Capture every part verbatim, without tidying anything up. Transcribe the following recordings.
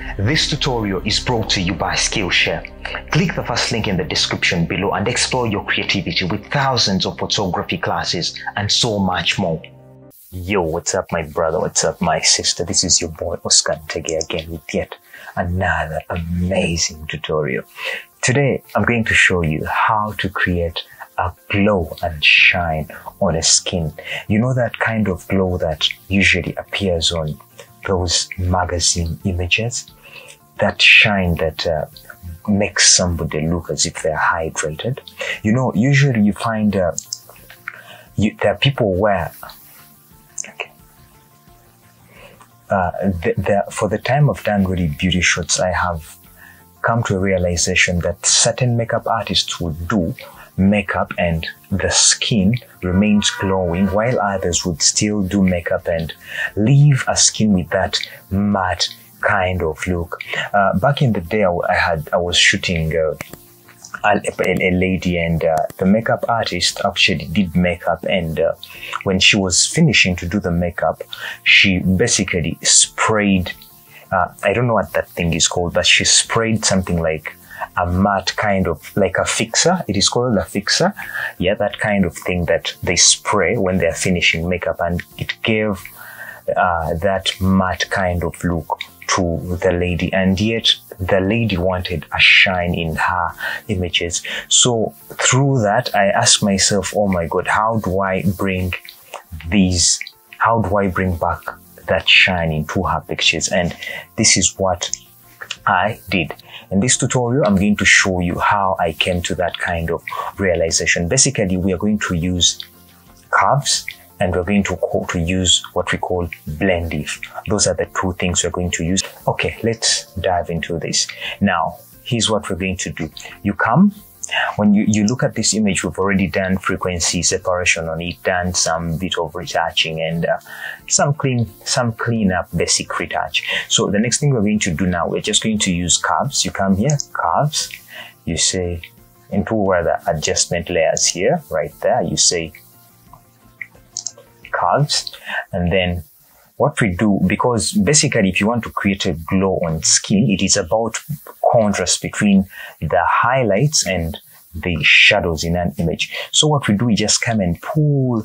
This tutorial is brought to you by Skillshare. Click the first link in the description below and explore your creativity with thousands of photography classes and so much more. Yo, what's up my brother, what's up my sister? This is your boy Oscar Ntege again with yet another amazing tutorial. Today I'm going to show you how to create a glow and shine on a skin. You know that kind of glow that usually appears on those magazine images? That shine that uh, makes somebody look as if they're hydrated. You know, usually you find uh, you, there are people where okay, uh, the, the, for the time I've done really beauty shots, I have come to a realization that certain makeup artists would do makeup and the skin remains glowing, while others would still do makeup and leave a skin with that matte kind of look. Uh, back in the day, I had I was shooting uh, a, a lady, and uh, the makeup artist actually did makeup, and uh, when she was finishing to do the makeup, she basically sprayed. Uh, I don't know what that thing is called, but she sprayed something like a matte kind of like a fixer. It is called a fixer. Yeah, that kind of thing that they spray when they're finishing makeup, and it gave uh, that matte kind of look to the lady, and yet the lady wanted a shine in her images. So through that, I asked myself, oh my God, how do I bring these, how do I bring back that shine into her pictures? And this is what I did. In this tutorial, I'm going to show you how I came to that kind of realization. Basically, we are going to use curves, and we're going to, call, to use what we call Blendif. Those are the two things we're going to use. Okay, let's dive into this. Now, here's what we're going to do. You come, when you, you look at this image, we've already done frequency separation on it, done some bit of retouching and uh, some clean, some clean up basic retouch. So the next thing we're going to do now, we're just going to use curves. You come here, curves, you say into where the adjustment layers here, right there, you say curves, and then what we do, because basically if you want to create a glow on skin, it is about contrast between the highlights and the shadows in an image. So what we do, we just come and pull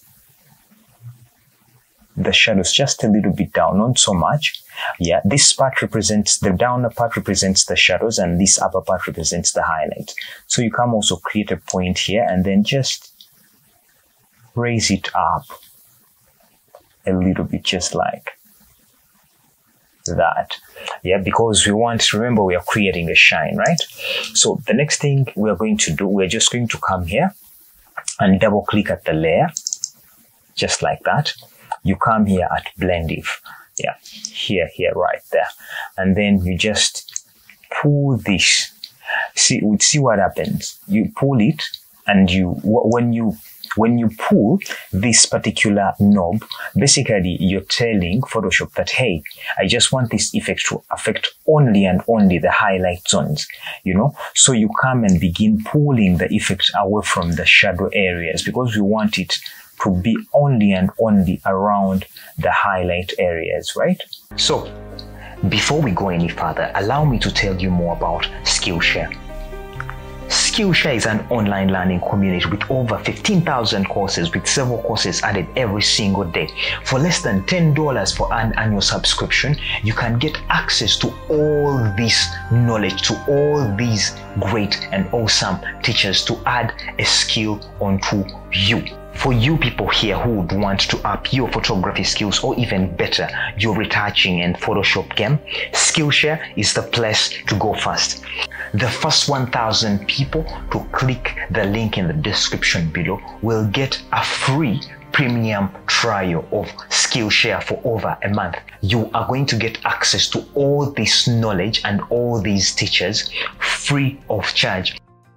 the shadows just a little bit down, not so much. Yeah, this part represents, the downer part represents the shadows, and this upper part represents the highlights. So you come also create a point here, and then just raise it up a little bit, just like that. Yeah, because we want, remember, we are creating a shine, right? So the next thing we are going to do, we're just going to come here and double click at the layer, just like that. You come here at Blendif, yeah, here, here, right there, and then you just pull this. See, see what happens. You pull it, and you when you When you pull this particular knob, basically you're telling Photoshop that, hey, I just want this effect to affect only and only the highlight zones, you know? So you come and begin pulling the effect away from the shadow areas, because we want it to be only and only around the highlight areas, right? So before we go any further, allow me to tell you more about Skillshare. Skillshare is an online learning community with over fifteen thousand courses, with several courses added every single day. For less than ten dollars for an annual subscription, you can get access to all this knowledge, to all these great and awesome teachers to add a skill onto you. For you people here who would want to up your photography skills, or even better, your retouching and Photoshop game, Skillshare is the place to go first. The first one thousand people to click the link in the description below will get a free premium trial of Skillshare for over a month. You are going to get access to all this knowledge and all these teachers free of charge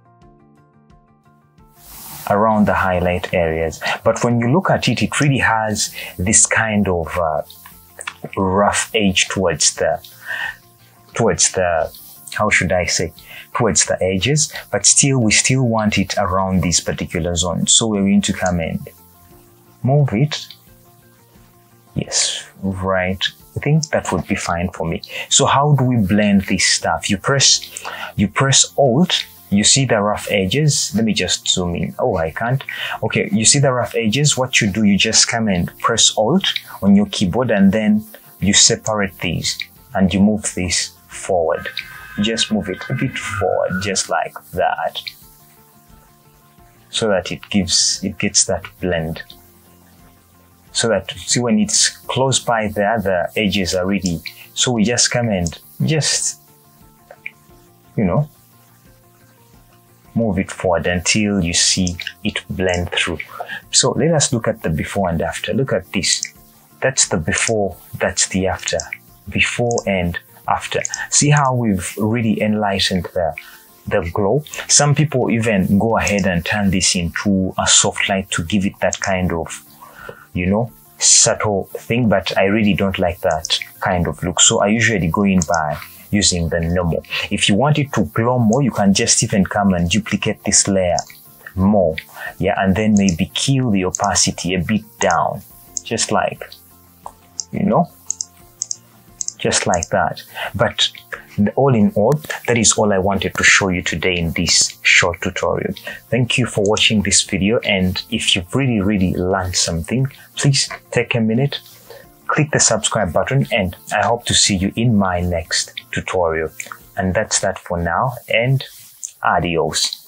around the highlight areas. But when you look at it, it really has this kind of uh, rough edge towards the, towards the, how should I say, towards the edges, but still, we still want it around this particular zone. So we're going to come and move it, yes, right I think that would be fine for me. So how do we blend this stuff? You press, you press Alt. You see the rough edges. Let me just zoom in. Oh, I can't. Okay, you see the rough edges. What you do, you just come and press Alt on your keyboard, and then you separate these and you move this forward. You just move it a bit forward, just like that, so that it gives, it gets that blend. So that, see, when it's close by there, the edges are ready. So we just come and just, you know, move it forward until you see it blend through. So let us look at the before and after. Look at this. That's the before, that's the after. Before and after. See how we've really enlightened the, the glow? Some people even go ahead and turn this into a soft light to give it that kind of, you know, subtle thing, but I really don't like that kind of look. So I usually go in by using the normal. If you want it to glow more, you can just even come and duplicate this layer more. Yeah, and then maybe kill the opacity a bit down. Just like, you know, just like that. But all in all, that is all I wanted to show you today in this short tutorial. Thank you for watching this video, and if you've really really learned something, please take a minute, click the subscribe button, and I hope to see you in my next tutorial. And that's that for now, and adios.